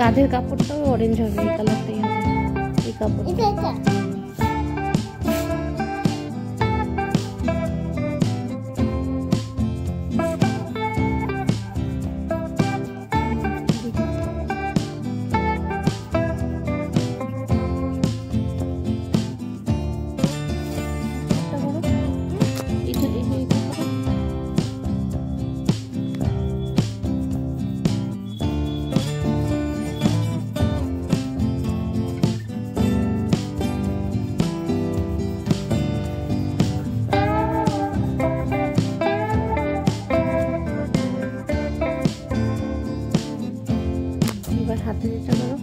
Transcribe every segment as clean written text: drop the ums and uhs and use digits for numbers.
কাঁধের কাপড়টাও অরেঞ্জ হবে, এই কালারটাই হবে এই কাপড়। হাতে যেটা করো,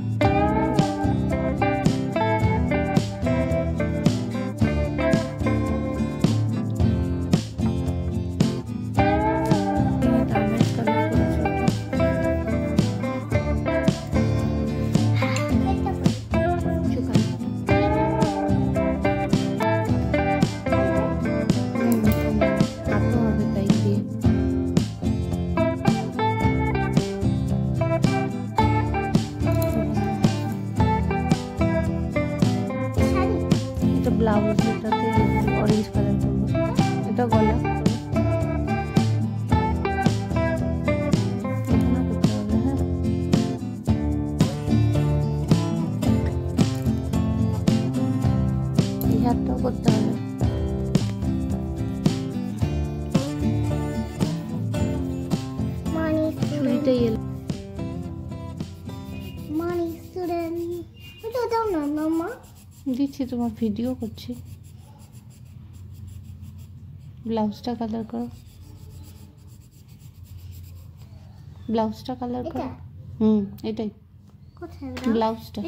ব্লাউজ এটাতে অরেঞ্জ কালার করবো, এটা গলা করতে হবে। হ্যাঁ, এই হাতটাও করতে হবে। চুড়িটাই এলো দিচ্ছি, তোমার ভিডিও করছি। ব্লাউজটা কালার করো, ব্লাউজটা কালার করো। এটাই ব্লাউজটা।